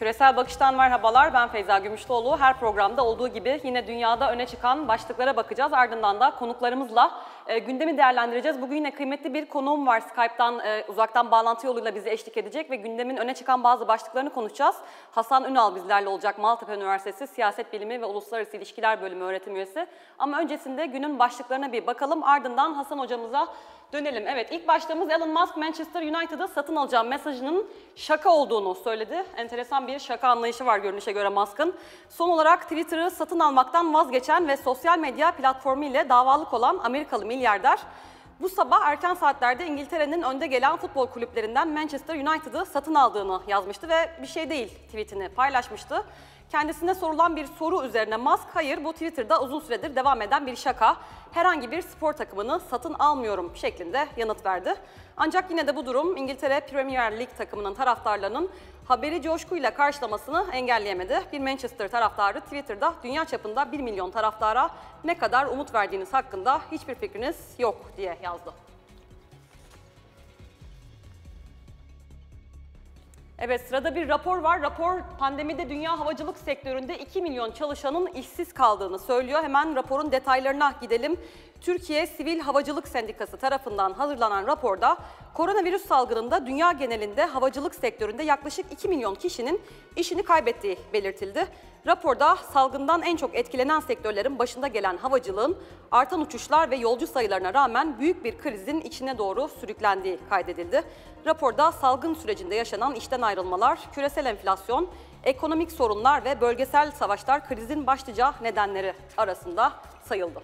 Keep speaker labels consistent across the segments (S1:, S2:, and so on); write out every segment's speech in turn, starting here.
S1: Küresel Bakış'tan merhabalar, ben Feyza Gümüşlüoğlu. Her programda olduğu gibi yine dünyada öne çıkan başlıklara bakacağız. Ardından da konuklarımızla gündemi değerlendireceğiz. Bugün yine kıymetli bir konuğum var. Skype'tan uzaktan bağlantı yoluyla bize eşlik edecek ve gündemin öne çıkan bazı başlıklarını konuşacağız. Hasan Ünal bizlerle olacak. Maltepe Üniversitesi Siyaset Bilimi ve Uluslararası İlişkiler Bölümü öğretim üyesi. Ama öncesinde günün başlıklarına bir bakalım. Ardından Hasan hocamıza dönelim. Evet, ilk başlığımız Elon Musk Manchester United'ı satın alacağım mesajının şaka olduğunu söyledi. Enteresan bir şaka anlayışı var görünüşe göre Musk'ın. Son olarak Twitter'ı satın almaktan vazgeçen ve sosyal medya platformu ile davalık olan Amerikalı milyarder bu sabah erken saatlerde İngiltere'nin önde gelen futbol kulüplerinden Manchester United'ı satın aldığını yazmıştı ve bir şey değil tweetini paylaşmıştı. Kendisine sorulan bir soru üzerine Musk, hayır bu Twitter'da uzun süredir devam eden bir şaka, herhangi bir spor takımını satın almıyorum şeklinde yanıt verdi. Ancak yine de bu durum İngiltere Premier Lig takımının taraftarlarının haberi coşkuyla karşılamasını engelleyemedi. Bir Manchester taraftarı Twitter'da dünya çapında 1 milyon taraftara ne kadar umut verdiğiniz hakkında hiçbir fikriniz yok diye yazdı. Evet, sırada bir rapor var. Rapor pandemide dünya havacılık sektöründe 2 milyon çalışanın işsiz kaldığını söylüyor. Hemen raporun detaylarına gidelim. Türkiye Sivil Havacılık Sendikası tarafından hazırlanan raporda koronavirüs salgınında dünya genelinde havacılık sektöründe yaklaşık 2 milyon kişinin işini kaybettiği belirtildi. Raporda salgından en çok etkilenen sektörlerin başında gelen havacılığın artan uçuşlar ve yolcu sayılarına rağmen büyük bir krizin içine doğru sürüklendiği kaydedildi. Raporda salgın sürecinde yaşanan işten ayrılmalar, küresel enflasyon, ekonomik sorunlar ve bölgesel savaşlar krizin başlıca nedenleri arasında sayıldı.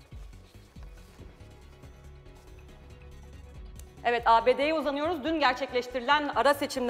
S1: Evet, ABD'ye uzanıyoruz. Dün gerçekleştirilen ara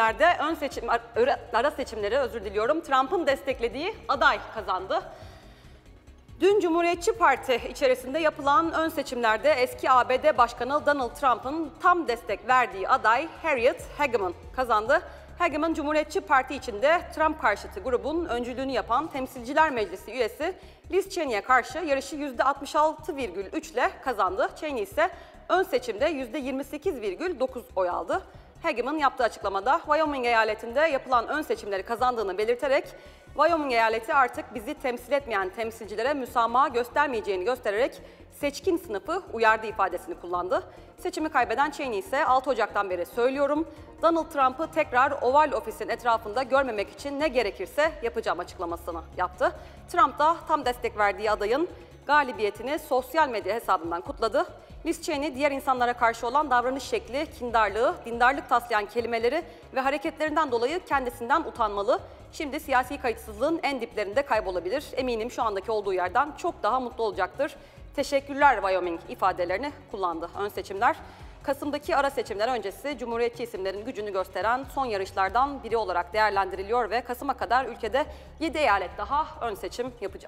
S1: seçimleri Trump'ın desteklediği aday kazandı. Dün Cumhuriyetçi Parti içerisinde yapılan ön seçimlerde eski ABD Başkanı Donald Trump'ın tam destek verdiği aday Harriet Hageman kazandı. Hageman, Cumhuriyetçi Parti içinde Trump karşıtı grubun öncülüğünü yapan Temsilciler Meclisi üyesi Liz Cheney'e karşı yarışı %66,3 ile kazandı. Cheney ise ön seçimde %28,9 oy aldı. Hageman yaptığı açıklamada Wyoming eyaletinde yapılan ön seçimleri kazandığını belirterek Wyoming eyaleti artık bizi temsil etmeyen temsilcilere müsamaha göstermeyeceğini göstererek seçkin sınıfı uyardı ifadesini kullandı. Seçimi kaybeden Cheney ise 6 Ocak'tan beri söylüyorum, Donald Trump'ı tekrar Oval Ofis'in etrafında görmemek için ne gerekirse yapacağım açıklamasını yaptı. Trump da tam destek verdiği adayın galibiyetini sosyal medya hesabından kutladı. Liz Cheney, diğer insanlara karşı olan davranış şekli, kindarlığı, dindarlık taslayan kelimeleri ve hareketlerinden dolayı kendisinden utanmalı. Şimdi siyasi kayıtsızlığın en diplerinde kaybolabilir. Eminim şu andaki olduğu yerden çok daha mutlu olacaktır. Teşekkürler Wyoming ifadelerini kullandı ön seçimler. Kasım'daki ara seçimler öncesi Cumhuriyetçi isimlerin gücünü gösteren son yarışlardan biri olarak değerlendiriliyor ve Kasım'a kadar ülkede 7 eyalet daha ön seçim yapacak.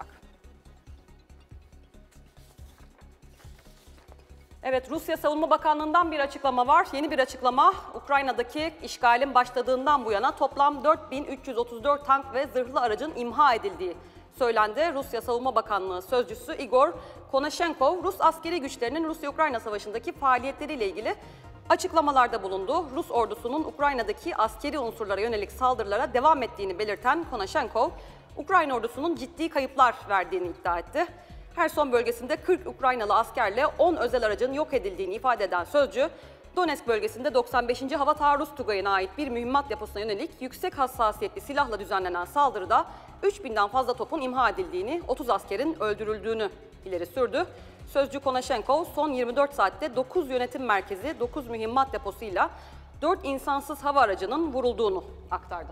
S1: Evet, Rusya Savunma Bakanlığı'ndan bir açıklama var. Yeni bir açıklama, Ukrayna'daki işgalin başladığından bu yana toplam 4334 tank ve zırhlı aracın imha edildiği söylendi. Rusya Savunma Bakanlığı Sözcüsü Igor Konashenkov, Rus askeri güçlerinin Rusya-Ukrayna Savaşı'ndaki faaliyetleriyle ilgili açıklamalarda bulundu. Rus ordusunun Ukrayna'daki askeri unsurlara yönelik saldırılara devam ettiğini belirten Konashenkov, Ukrayna ordusunun ciddi kayıplar verdiğini iddia etti. Herson bölgesinde 40 Ukraynalı askerle 10 özel aracın yok edildiğini ifade eden sözcü, Donetsk bölgesinde 95. Hava Taarruz Tugayı'na ait bir mühimmat deposuna yönelik yüksek hassasiyetli silahla düzenlenen saldırıda 3000'den fazla topun imha edildiğini, 30 askerin öldürüldüğünü ileri sürdü. Sözcü Konashenkov, son 24 saatte 9 yönetim merkezi, 9 mühimmat deposuyla 4 insansız hava aracının vurulduğunu aktardı.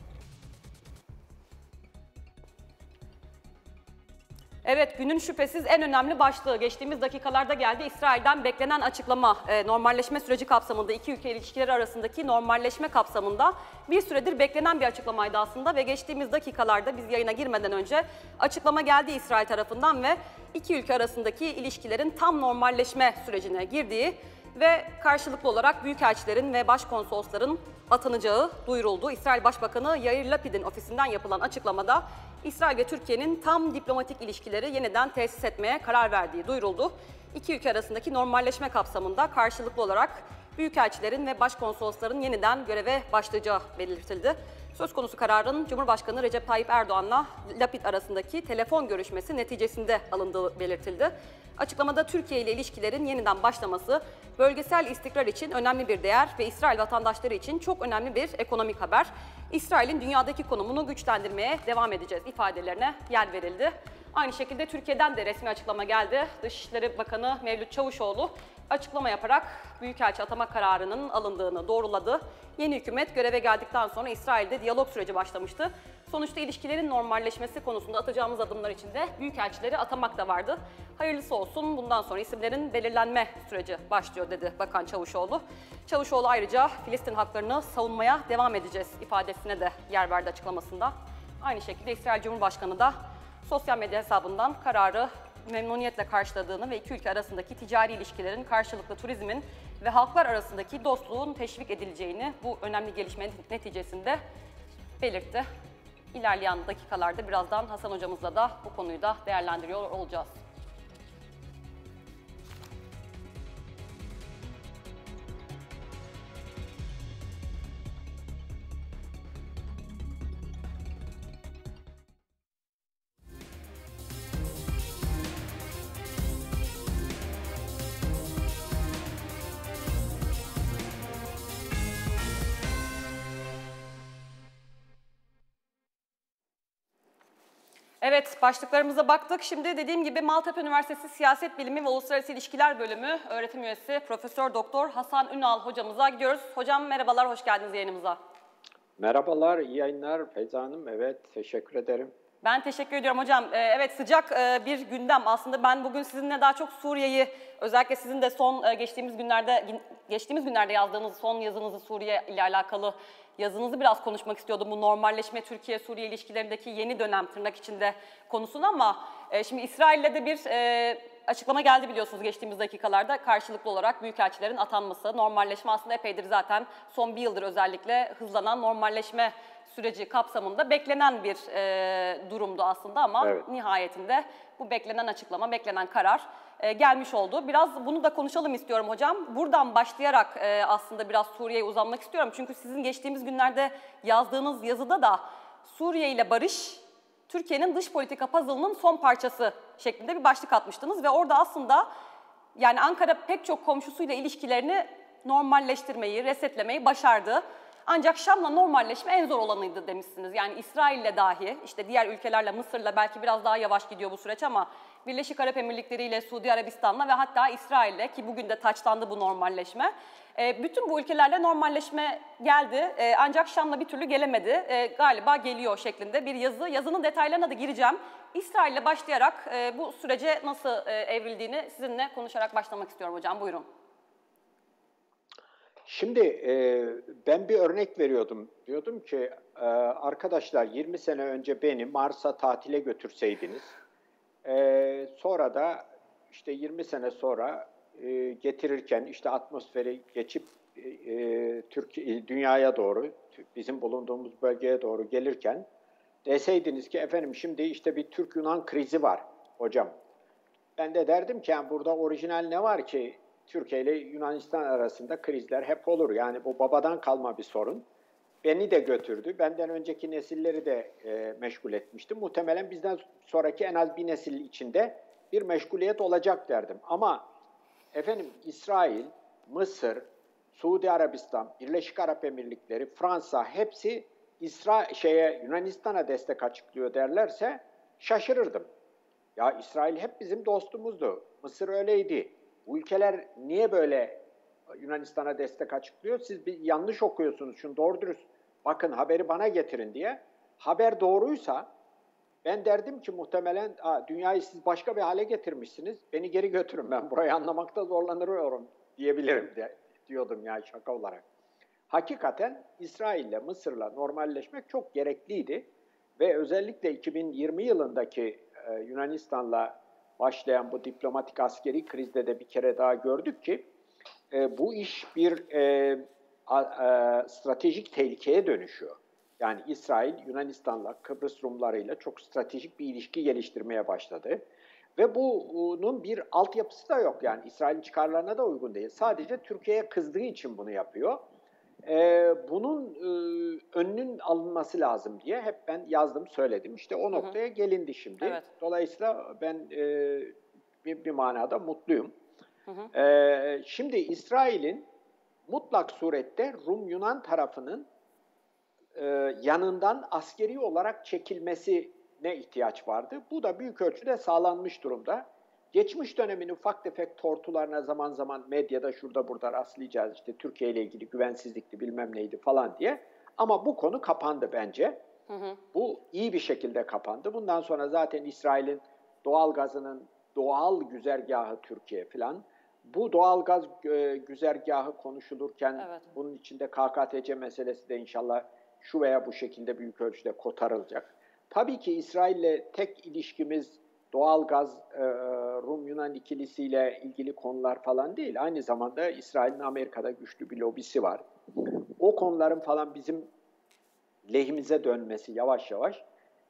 S1: Evet, günün şüphesiz en önemli başlığı geçtiğimiz dakikalarda geldi. İsrail'den beklenen açıklama, normalleşme süreci kapsamında iki ülke ilişkileri arasındaki normalleşme kapsamında bir süredir beklenen bir açıklamaydı aslında ve geçtiğimiz dakikalarda biz yayına girmeden önce açıklama geldi İsrail tarafından ve iki ülke arasındaki ilişkilerin tam normalleşme sürecine girdiği ve karşılıklı olarak büyükelçilerin ve başkonsolosların atanacağı duyuruldu. İsrail Başbakanı Yair Lapid'in ofisinden yapılan açıklamada İsrail ve Türkiye'nin tam diplomatik ilişkileri yeniden tesis etmeye karar verdiği duyuruldu. İki ülke arasındaki normalleşme kapsamında karşılıklı olarak büyükelçilerin ve başkonsolosların yeniden göreve başlayacağı belirtildi. Söz konusu kararın Cumhurbaşkanı Recep Tayyip Erdoğan'la Lapid arasındaki telefon görüşmesi neticesinde alındığı belirtildi. Açıklamada Türkiye ile ilişkilerin yeniden başlaması bölgesel istikrar için önemli bir değer ve İsrail vatandaşları için çok önemli bir ekonomik haber. İsrail'in dünyadaki konumunu güçlendirmeye devam edeceğiz ifadelerine yer verildi. Aynı şekilde Türkiye'den de resmi açıklama geldi. Dışişleri Bakanı Mevlüt Çavuşoğlu açıklama yaparak Büyükelçi atama kararının alındığını doğruladı. Yeni hükümet göreve geldikten sonra İsrail'de diyalog süreci başlamıştı. Sonuçta ilişkilerin normalleşmesi konusunda atacağımız adımlar içinde büyükelçileri atamak da vardı. Hayırlısı olsun, bundan sonra isimlerin belirlenme süreci başlıyor dedi Bakan Çavuşoğlu. Çavuşoğlu ayrıca Filistin haklarını savunmaya devam edeceğiz ifadesine de yer verdi açıklamasında. Aynı şekilde İsrail Cumhurbaşkanı da sosyal medya hesabından kararı memnuniyetle karşıladığını ve iki ülke arasındaki ticari ilişkilerin, karşılıklı turizmin ve halklar arasındaki dostluğun teşvik edileceğini bu önemli gelişmenin neticesinde belirtti. İlerleyen dakikalarda birazdan Hasan hocamızla da bu konuyu da değerlendiriyor olacağız. Evet, başlıklarımıza baktık. Şimdi dediğim gibi Maltepe Üniversitesi Siyaset Bilimi ve Uluslararası İlişkiler Bölümü öğretim üyesi Profesör Doktor Hasan Ünal hocamıza gidiyoruz. Hocam merhabalar, hoş geldiniz yayınımıza.
S2: Merhabalar, iyi yayınlar Feyza Hanım. Evet, teşekkür ederim.
S1: Ben teşekkür ediyorum hocam. Evet, sıcak bir gündem. Aslında ben bugün sizinle daha çok Suriye'yi, özellikle sizin de geçtiğimiz günlerde yazdığınız son yazınızı, Suriye ile alakalı yazınızı biraz konuşmak istiyordum. Bu normalleşme, Türkiye-Suriye ilişkilerindeki yeni dönem tırnak içinde konusunu, ama şimdi İsrail'le de bir açıklama geldi biliyorsunuz geçtiğimiz dakikalarda. Karşılıklı olarak büyükelçilerin atanması, normalleşme aslında epeydir zaten son bir yıldır özellikle hızlanan normalleşme süreci kapsamında beklenen bir durumdu aslında, ama evet, nihayetinde bu beklenen açıklama, beklenen karar gelmiş oldu. Biraz bunu da konuşalım istiyorum hocam. Buradan başlayarak aslında biraz Suriye'ye uzanmak istiyorum. Çünkü sizin geçtiğimiz günlerde yazdığınız yazıda da Suriye ile barış, Türkiye'nin dış politika puzzle'ının son parçası şeklinde bir başlık atmıştınız ve orada aslında yani Ankara pek çok komşusuyla ilişkilerini normalleştirmeyi, resetlemeyi başardı. Ancak Şam'la normalleşme en zor olanıydı demişsiniz. Yani İsrail'le dahi, işte diğer ülkelerle, Mısır'la belki biraz daha yavaş gidiyor bu süreç, ama Birleşik Arap Emirlikleri ile Suudi Arabistan'la ve hatta İsrail'le, ki bugün de taçlandı bu normalleşme. Bütün bu ülkelerle normalleşme geldi, ancak Şam'la bir türlü gelemedi. Galiba geliyor şeklinde bir yazı. Yazının detaylarına da gireceğim. İsrail'le başlayarak bu sürece nasıl evrildiğini sizinle konuşarak başlamak istiyorum hocam. Buyurun.
S2: Şimdi ben bir örnek veriyordum. Diyordum ki arkadaşlar 20 sene önce beni Mars'a tatile götürseydiniz, sonra da işte 20 sene sonra getirirken işte atmosferi geçip Türkiye, dünyaya doğru, bizim bulunduğumuz bölgeye doğru gelirken deseydiniz ki efendim şimdi işte bir Türk-Yunan krizi var hocam. Ben de derdim ki yani burada orijinal ne var ki? Türkiye ile Yunanistan arasında krizler hep olur. Yani bu babadan kalma bir sorun. Beni de götürdü. Benden önceki nesilleri de meşgul etmişti. Muhtemelen bizden sonraki en az bir nesil içinde bir meşguliyet olacak derdim. Ama efendim İsrail, Mısır, Suudi Arabistan, Birleşik Arap Emirlikleri, Fransa hepsi Yunanistan'a destek açıklıyor derlerse şaşırırdım. Ya İsrail hep bizim dostumuzdu. Mısır öyleydi. Bu ülkeler niye böyle Yunanistan'a destek açıklıyor? Siz bir yanlış okuyorsunuz. Şunu doğru dürüst bakın haberi bana getirin diye. Haber doğruysa ben derdim ki muhtemelen dünyayı siz başka bir hale getirmişsiniz. Beni geri götürün, ben burayı anlamakta zorlanıyorum diyebilirim diyordum yani şaka olarak. Hakikaten İsrail'le Mısır'la normalleşmek çok gerekliydi. Ve özellikle 2020 yılındaki Yunanistan'la başlayan bu diplomatik askeri krizde de bir kere daha gördük ki bu iş bir stratejik tehlikeye dönüşüyor. Yani İsrail Yunanistan'la, Kıbrıs Rumlarıyla çok stratejik bir ilişki geliştirmeye başladı. Ve bunun bir altyapısı da yok. Yani İsrail'in çıkarlarına da uygun değil. Sadece Türkiye'ye kızdığı için bunu yapıyor. Bunun önünün alınması lazım diye hep ben yazdım, söyledim. İşte o noktaya gelindi şimdi.
S1: Evet.
S2: Dolayısıyla ben bir manada mutluyum. Şimdi İsrail'in mutlak surette Rum-Yunan tarafının yanından askeri olarak çekilmesine ihtiyaç vardı. Bu da büyük ölçüde sağlanmış durumda. Geçmiş dönemin ufak tefek tortularına zaman zaman medyada şurada burada rastlayacağız. İşte Türkiye ile ilgili güvensizlikti bilmem neydi falan diye. Ama bu konu kapandı bence. Bu iyi bir şekilde kapandı. Bundan sonra zaten İsrail'in doğal gazının doğal güzergahı Türkiye falan. Bu doğal gaz güzergahı konuşulurken bunun içinde KKTC meselesi de inşallah şu veya bu şekilde büyük ölçüde kotarılacak. Tabii ki İsrail'le tek ilişkimiz doğalgaz, Rum-Yunan ikilisiyle ilgili konular falan değil. Aynı zamanda İsrail'in Amerika'da güçlü bir lobisi var. O konuların falan bizim lehimize dönmesi yavaş yavaş,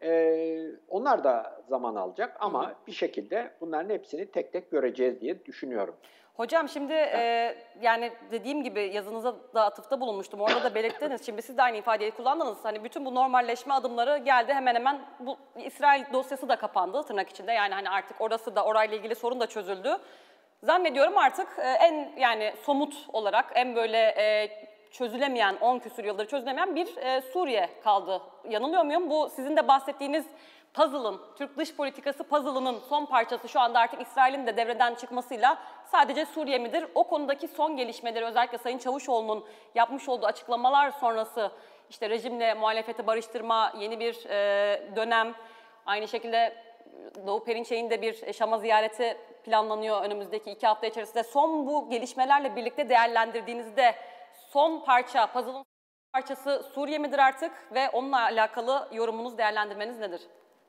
S2: onlar da zaman alacak ama bir şekilde bunların hepsini tek tek göreceğiz diye düşünüyorum.
S1: Hocam şimdi yani dediğim gibi yazınıza da atıfta bulunmuştum. Orada da belirttiniz. Şimdi siz de aynı ifadeyi kullandınız. Hani bütün bu normalleşme adımları geldi. Hemen hemen bu İsrail dosyası da kapandı tırnak içinde. Yani hani artık orası da orayla ilgili sorun da çözüldü. Zannediyorum artık en yani somut olarak en böyle çözülemeyen 10 küsur yıldır çözülemeyen bir Suriye kaldı. Yanılıyor muyum? Bu sizin de bahsettiğiniz puzzle'ın, Türk dış politikası puzzle'ının son parçası şu anda artık İsrail'in de devreden çıkmasıyla sadece Suriye midir? O konudaki son gelişmeleri özellikle Sayın Çavuşoğlu'nun yapmış olduğu açıklamalar sonrası işte rejimle muhalefeti barıştırma, yeni bir dönem, aynı şekilde Doğu Perinçek'in de bir Şam'a ziyareti planlanıyor önümüzdeki 2 hafta içerisinde. Son bu gelişmelerle birlikte değerlendirdiğinizde son parça, puzzle'ın parçası Suriye midir artık ve onunla alakalı yorumunuz, değerlendirmeniz nedir?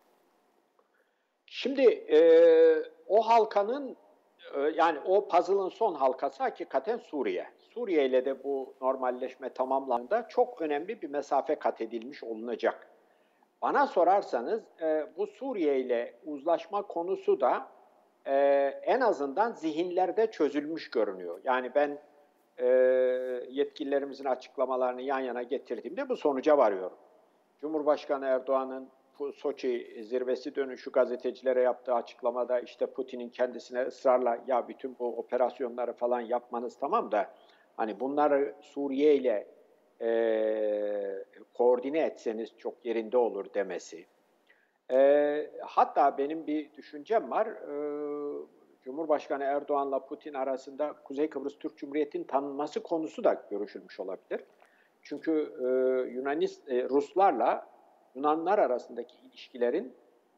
S2: Şimdi o halkanın yani o puzzle'ın son halkası hakikaten Suriye. Suriye ile de bu normalleşme tamamlandığında çok önemli bir mesafe kat edilmiş olunacak. Bana sorarsanız bu Suriye ile uzlaşma konusu da en azından zihinlerde çözülmüş görünüyor. Yani ben yetkililerimizin açıklamalarını yan yana getirdiğimde bu sonuca varıyorum. Cumhurbaşkanı Erdoğan'ın Soçi zirvesi dönüşü gazetecilere yaptığı açıklamada işte Putin'in kendisine ısrarla ya bütün bu operasyonları falan yapmanız tamam da hani bunları Suriye ile koordine etseniz çok yerinde olur demesi. Hatta benim bir düşüncem var. Cumhurbaşkanı Erdoğan'la Putin arasında Kuzey Kıbrıs Türk Cumhuriyeti'nin tanınması konusu da görüşülmüş olabilir. Çünkü Ruslarla Yunanlar arasındaki ilişkilerin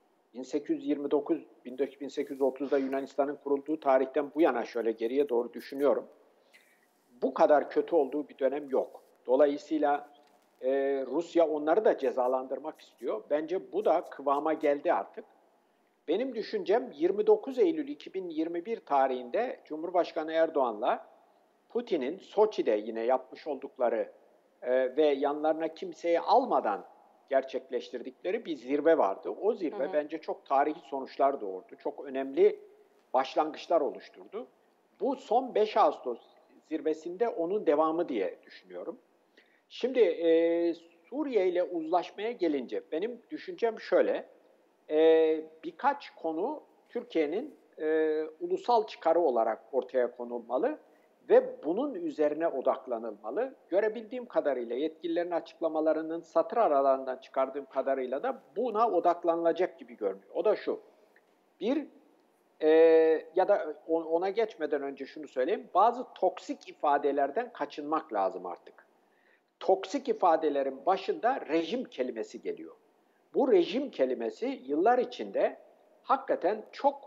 S2: 1829-1830'da Yunanistan'ın kurulduğu tarihten bu yana şöyle geriye doğru düşünüyorum. Bu kadar kötü olduğu bir dönem yok. Dolayısıyla Rusya onları da cezalandırmak istiyor. Bence bu da kıvama geldi artık. Benim düşüncem 29 Eylül 2021 tarihinde Cumhurbaşkanı Erdoğan'la Putin'in Soçi'de yine yapmış oldukları ve yanlarına kimseyi almadan gerçekleştirdikleri bir zirve vardı. O zirve bence çok tarihi sonuçlar doğurdu. Çok önemli başlangıçlar oluşturdu. Bu son 5 Ağustos zirvesinde onun devamı diye düşünüyorum. Şimdi Suriye ile uzlaşmaya gelince benim düşüncem şöyle. Birkaç konu Türkiye'nin ulusal çıkarı olarak ortaya konulmalı ve bunun üzerine odaklanılmalı. Görebildiğim kadarıyla yetkililerin açıklamalarının satır aralarından çıkardığım kadarıyla da buna odaklanılacak gibi görünüyor. O da şu. Bir, ya da ona geçmeden önce şunu söyleyeyim. Bazı toksik ifadelerden kaçınmak lazım artık. Toksik ifadelerin başında rejim kelimesi geliyor. Bu rejim kelimesi yıllar içinde hakikaten çok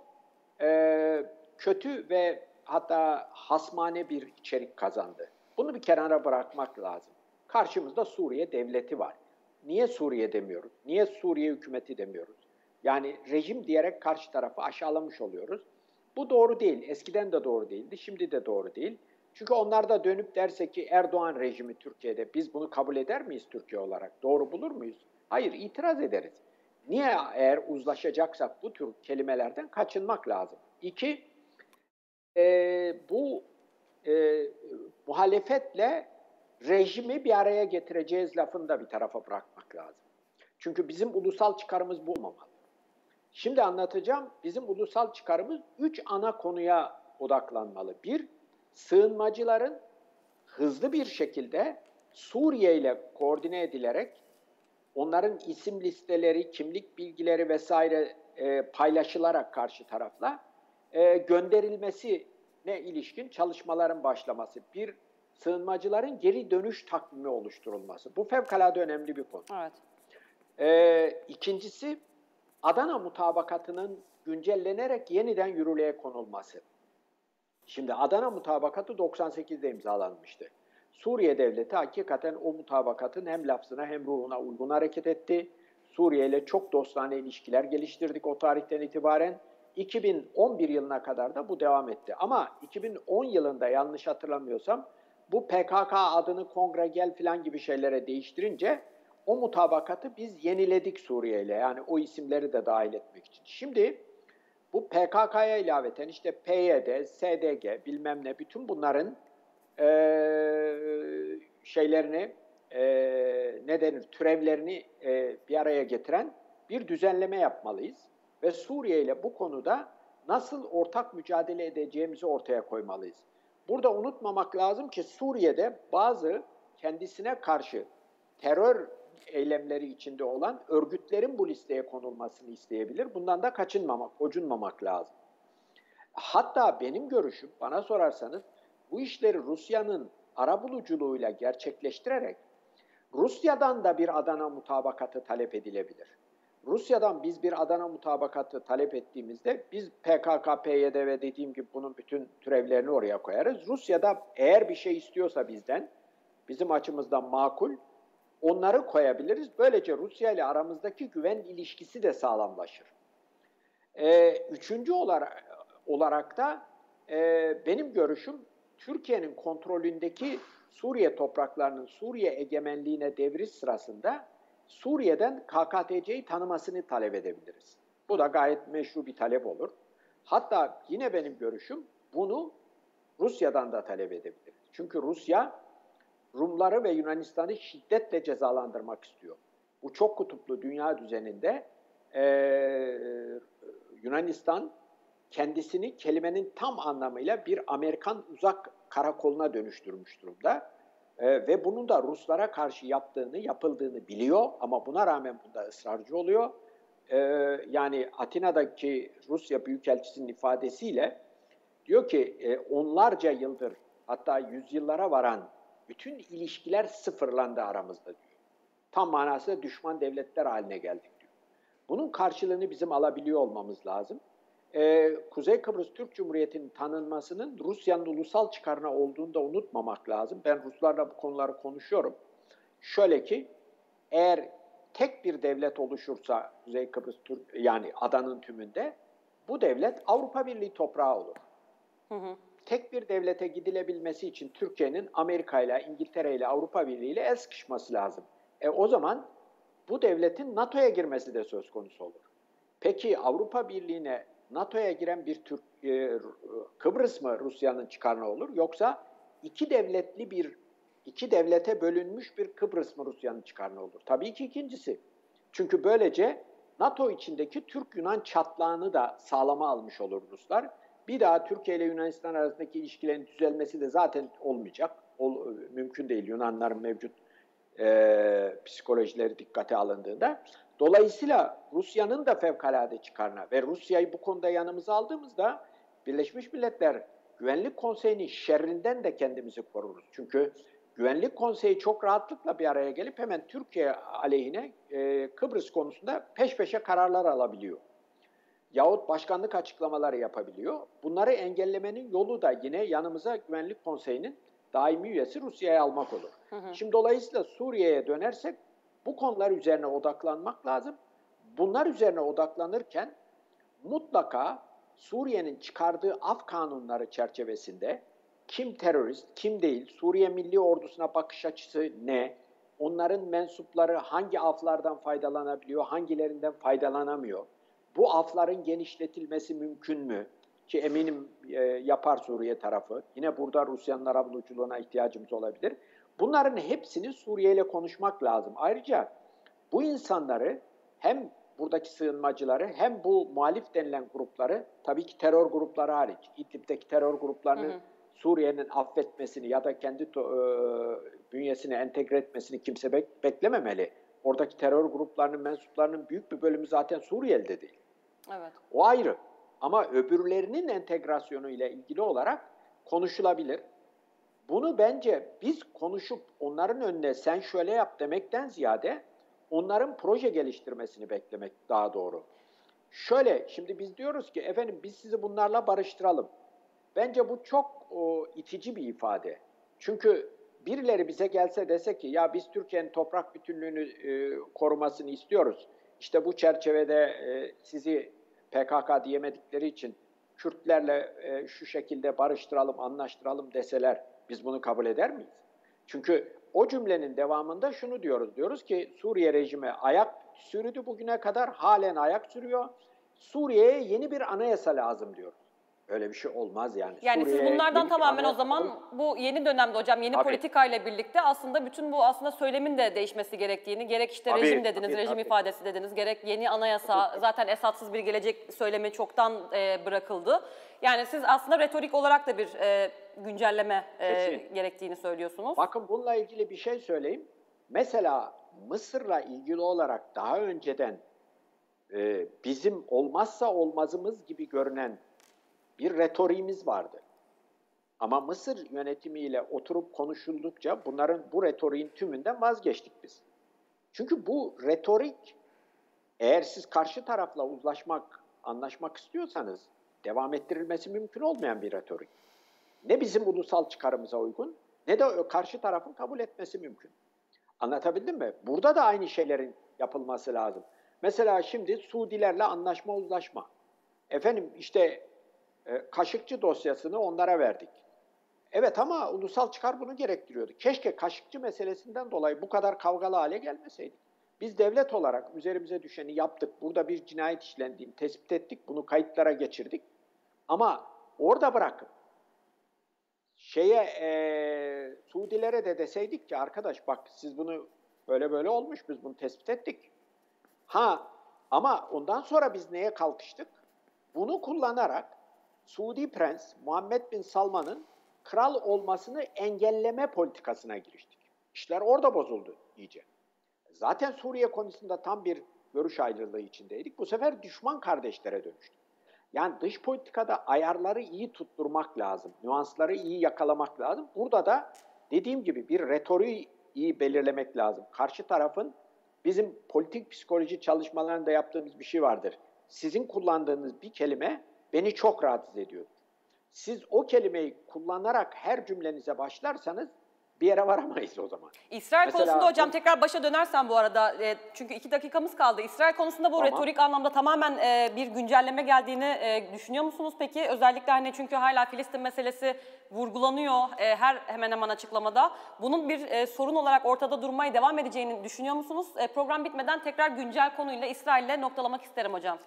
S2: kötü ve hatta hasmane bir içerik kazandı. Bunu bir kenara bırakmak lazım. Karşımızda Suriye devleti var. Niye Suriye demiyoruz? Niye Suriye hükümeti demiyoruz? Yani rejim diyerek karşı tarafı aşağılamış oluyoruz. Bu doğru değil. Eskiden de doğru değildi. Şimdi de doğru değil. Çünkü onlar da dönüp derse ki Erdoğan rejimi Türkiye'de biz bunu kabul eder miyiz Türkiye olarak? Doğru bulur muyuz? Hayır, itiraz ederiz. Niye eğer uzlaşacaksak bu tür kelimelerden kaçınmak lazım? İki, bu muhalefetle rejimi bir araya getireceğiz lafını da bir tarafa bırakmak lazım. Çünkü bizim ulusal çıkarımız bu olmamalı. Şimdi anlatacağım, bizim ulusal çıkarımız 3 ana konuya odaklanmalı. Bir, sığınmacıların hızlı bir şekilde Suriye ile koordine edilerek onların isim listeleri, kimlik bilgileri vesaire paylaşılarak karşı tarafla gönderilmesine ilişkin çalışmaların başlaması. Bir, sığınmacıların geri dönüş takvimi oluşturulması. Bu fevkalade önemli bir konu.
S1: Evet.
S2: İkincisi, Adana Mutabakatı'nın güncellenerek yeniden yürürlüğe konulması. Şimdi Adana Mutabakatı 98'de imzalanmıştı. Suriye Devleti hakikaten o mutabakatın hem lafzına hem ruhuna uygun hareket etti. Suriye ile çok dostane ilişkiler geliştirdik o tarihten itibaren. 2011 yılına kadar da bu devam etti. Ama 2010 yılında yanlış hatırlamıyorsam bu PKK adını kongre gel filan gibi şeylere değiştirince o mutabakatı biz yeniledik Suriye ile. Yani o isimleri de dahil etmek için. Şimdi bu PKK'ya ilaveten işte PYD, SDG bilmem ne bütün bunların şeylerini ne denir türevlerini bir araya getiren bir düzenleme yapmalıyız. Ve Suriye ile bu konuda nasıl ortak mücadele edeceğimizi ortaya koymalıyız. Burada unutmamak lazım ki Suriye'de bazı kendisine karşı terör eylemleri içinde olan örgütlerin bu listeye konulmasını isteyebilir. Bundan da kaçınmamak, gocunmamak lazım. Hatta benim görüşüm, bana sorarsanız, bu işleri Rusya'nın arabuluculuğuyla gerçekleştirerek Rusya'dan da bir Adana mutabakatı talep edilebilir. Rusya'dan biz bir Adana mutabakatı talep ettiğimizde biz PKK, PYD ve dediğim gibi bunun bütün türevlerini oraya koyarız. Rusya'da eğer bir şey istiyorsa bizden, bizim açımızdan makul, onları koyabiliriz. Böylece Rusya ile aramızdaki güven ilişkisi de sağlamlaşır. Üçüncü olarak da benim görüşüm Türkiye'nin kontrolündeki Suriye topraklarının Suriye egemenliğine devriş sırasında Suriye'den KKTC'yi tanımasını talep edebiliriz. Bu da gayet meşru bir talep olur. Hatta yine benim görüşüm bunu Rusya'dan da talep edebiliriz. Çünkü Rusya Rumları ve Yunanistan'ı şiddetle cezalandırmak istiyor. Bu çok kutuplu dünya düzeninde Yunanistan kendisini kelimenin tam anlamıyla bir Amerikan uzak karakoluna dönüştürmüş durumda. Ve bunun da Ruslara karşı yapıldığını biliyor ama buna rağmen bunda ısrarcı oluyor. Yani Atina'daki Rusya Büyükelçisi'nin ifadesiyle diyor ki onlarca yıldır hatta yüzyıllara varan bütün ilişkiler sıfırlandı aramızda diyor. Tam manasıyla düşman devletler haline geldik diyor. Bunun karşılığını bizim alabiliyor olmamız lazım. Kuzey Kıbrıs Türk Cumhuriyeti'nin tanınmasının Rusya'nın ulusal çıkarına olduğunu da unutmamak lazım. Ben Ruslarla bu konuları konuşuyorum. Şöyle ki eğer tek bir devlet oluşursa Kuzey Kıbrıs Türk yani adanın tümünde bu devlet Avrupa Birliği toprağı olur. Hı hı. Tek bir devlete gidilebilmesi için Türkiye'nin Amerika ile, İngiltere ile, Avrupa Birliği ile el sıkışması lazım. O zaman bu devletin NATO'ya girmesi de söz konusu olur. Peki Avrupa Birliği'ne NATO'ya giren bir Kıbrıs mı Rusya'nın çıkarına olur? Yoksa iki devlete bölünmüş bir Kıbrıs mı Rusya'nın çıkarına olur? Tabii ki ikincisi. Çünkü böylece NATO içindeki Türk-Yunan çatlağını da sağlama almış olur Ruslar. Bir daha Türkiye ile Yunanistan arasındaki ilişkilerin düzelmesi de zaten olmayacak. Mümkün değil Yunanların mevcut psikolojileri dikkate alındığında. Dolayısıyla Rusya'nın da fevkalade çıkarına ve Rusya'yı bu konuda yanımıza aldığımızda Birleşmiş Milletler Güvenlik Konseyi'nin şerrinden de kendimizi koruruz. Çünkü Güvenlik Konseyi çok rahatlıkla bir araya gelip hemen Türkiye aleyhine Kıbrıs konusunda peş peşe kararlar alabiliyor. Yahut başkanlık açıklamaları yapabiliyor. Bunları engellemenin yolu da yine yanımıza Güvenlik Konseyi'nin daimi üyesi Rusya'ya almak olur. Hı hı. Şimdi dolayısıyla Suriye'ye dönersek bu konular üzerine odaklanmak lazım. Bunlar üzerine odaklanırken mutlaka Suriye'nin çıkardığı af kanunları çerçevesinde kim terörist, kim değil, Suriye Milli Ordusu'na bakış açısı ne, onların mensupları hangi aflardan faydalanabiliyor, hangilerinden faydalanamıyor, bu afların genişletilmesi mümkün mü? Ki eminim yapar Suriye tarafı. Yine burada Rusya'nın arabuluculuğuna ihtiyacımız olabilir. Bunların hepsini Suriye ile konuşmak lazım. Ayrıca bu insanları hem buradaki sığınmacıları hem bu muhalif denilen grupları, tabii ki terör grupları hariç, İdlib'deki terör gruplarını Suriye'nin affetmesini ya da kendi bünyesine entegre etmesini kimse beklememeli. Oradaki terör gruplarının mensuplarının büyük bir bölümü zaten Suriyeli'de değil.
S1: Evet.
S2: O ayrı. Ama öbürlerinin entegrasyonu ile ilgili olarak konuşulabilir. Bunu bence biz konuşup onların önüne sen şöyle yap demekten ziyade onların proje geliştirmesini beklemek daha doğru. Şöyle, şimdi biz diyoruz ki efendim biz sizi bunlarla barıştıralım. Bence bu çok itici bir ifade. Çünkü birileri bize gelse dese ki ya biz Türkiye'nin toprak bütünlüğünü korumasını istiyoruz. İşte bu çerçevede sizi PKK diyemedikleri için Kürtlerle şu şekilde barıştıralım, anlaştıralım deseler biz bunu kabul eder miyiz? Çünkü o cümlenin devamında şunu diyoruz. Diyoruz ki Suriye rejimi ayak sürdü bugüne kadar, halen ayak sürüyor. Suriye'ye yeni bir anayasa lazım diyoruz. Öyle bir şey olmaz yani.
S1: Yani
S2: Suriye'ye
S1: siz bunlardan
S2: yeni
S1: tamamen o zaman bu yeni dönemde hocam yeni politikayla birlikte aslında bütün bu aslında söylemin de değişmesi gerektiğini, gerek işte rejim dediniz, rejim ifadesi dediniz, gerek yeni anayasa, zaten Esad'sız bir gelecek söylemi çoktan bırakıldı. Yani siz aslında retorik olarak da bir güncelleme gerektiğini söylüyorsunuz.
S2: Bakın bununla ilgili bir şey söyleyeyim. Mesela Mısır'la ilgili olarak daha önceden bizim olmazsa olmazımız gibi görünen bir retoriğimiz vardı. Ama Mısır yönetimiyle oturup konuşuldukça bu retoriğin tümünden vazgeçtik biz. Çünkü bu retorik, eğer siz karşı tarafla uzlaşmak, anlaşmak istiyorsanız devam ettirilmesi mümkün olmayan bir retorik. Ne bizim ulusal çıkarımıza uygun ne de karşı tarafın kabul etmesi mümkün. Anlatabildim mi? Burada da aynı şeylerin yapılması lazım. Mesela şimdi Suudilerle anlaşma, uzlaşma. Efendim işte Kaşıkçı dosyasını onlara verdik. Evet ama ulusal çıkar bunu gerektiriyordu. Keşke Kaşıkçı meselesinden dolayı bu kadar kavgalı hale gelmeseydik. Biz devlet olarak üzerimize düşeni yaptık. Burada bir cinayet işlendiğini tespit ettik. Bunu kayıtlara geçirdik. Ama orada bırakın. Suudilere de deseydik ki arkadaş bak siz bunu böyle olmuş, biz bunu tespit ettik. Ama ondan sonra biz neye kalkıştık? Bunu kullanarak Suudi Prens Muhammed Bin Salman'ın kral olmasını engelleme politikasına giriştik. İşler orada bozuldu iyice. Zaten Suriye konusunda tam bir görüş ayrılığı içindeydik. Bu sefer düşman kardeşlere dönüştük. Yani dış politikada ayarları iyi tutturmak lazım. Nüansları iyi yakalamak lazım. Burada da dediğim gibi bir retoriği iyi belirlemek lazım. Karşı tarafın bizim politik psikoloji çalışmalarında yaptığımız bir şey vardır. Sizin kullandığınız bir kelime beni çok rahatsız ediyor. Siz o kelimeyi kullanarak her cümlenize başlarsanız bir yere varamayız o zaman.
S1: İsrail mesela, konusunda hocam tekrar başa dönersem bu arada çünkü 2 dakikamız kaldı. İsrail konusunda bu retorik anlamda tamamen bir güncelleme geldiğini düşünüyor musunuz peki? Özellikle hani çünkü hala Filistin meselesi vurgulanıyor hemen hemen açıklamada. Bunun bir sorun olarak ortada durmaya devam edeceğini düşünüyor musunuz? Program bitmeden tekrar güncel konuyla İsrail'le noktalamak isterim hocam.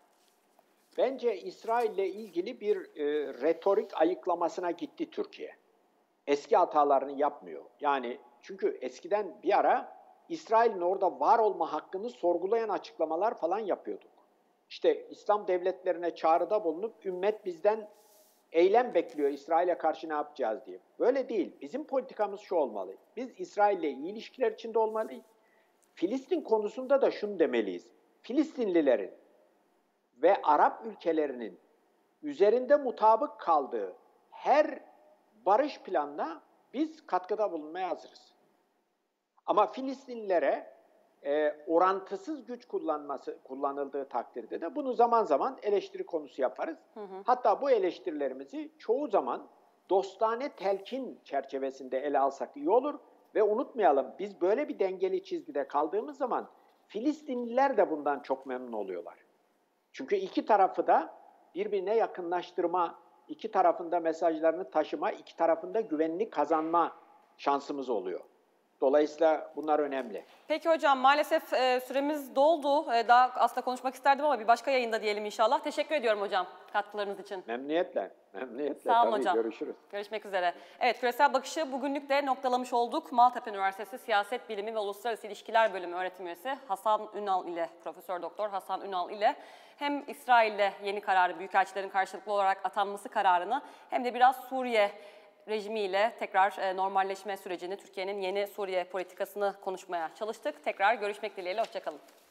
S2: Bence İsrail'le ilgili bir retorik ayıklamasına gitti Türkiye. Eski hatalarını yapmıyor. Yani çünkü eskiden bir ara İsrail'in orada var olma hakkını sorgulayan açıklamalar falan yapıyorduk. İşte İslam devletlerine çağrıda bulunup ümmet bizden eylem bekliyor İsrail'e karşı ne yapacağız diye. Böyle değil. Bizim politikamız şu olmalı. Biz İsrail'le iyi ilişkiler içinde olmalıyız. Filistin konusunda da şunu demeliyiz. Filistinlilerin ve Arap ülkelerinin üzerinde mutabık kaldığı her barış planına biz katkıda bulunmaya hazırız. Ama Filistinlilere orantısız güç kullanıldığı takdirde de bunu zaman zaman eleştiri konusu yaparız. Hatta bu eleştirilerimizi çoğu zaman dostane telkin çerçevesinde ele alsak iyi olur ve unutmayalım biz böyle bir dengeli çizgide kaldığımız zaman Filistinliler de bundan çok memnun oluyorlar. Çünkü iki tarafı da birbirine yakınlaştırma, iki tarafında mesajlarını taşıma, iki tarafında güvenini kazanma şansımız oluyor. Dolayısıyla bunlar önemli.
S1: Peki hocam, maalesef süremiz doldu. Daha aslında konuşmak isterdim ama bir başka yayında diyelim inşallah. Teşekkür ediyorum hocam katkılarınız için.
S2: Memnuniyetle. Memnuniyetle.
S1: Sağ olun
S2: Tabii,
S1: hocam.
S2: görüşürüz.
S1: Görüşmek üzere. Evet, Küresel Bakış'ı bugünlük de noktalamış olduk. Maltepe Üniversitesi Siyaset Bilimi ve Uluslararası İlişkiler Bölümü öğretim üyesi Hasan Ünal ile, Profesör Doktor Hasan Ünal ile hem İsrail'le yeni kararı, büyükelçilerin karşılıklı olarak atanması kararını hem de biraz Suriye rejimiyle tekrar normalleşme sürecini, Türkiye'nin yeni Suriye politikasını konuşmaya çalıştık. Tekrar görüşmek dileğiyle, hoşça kalın.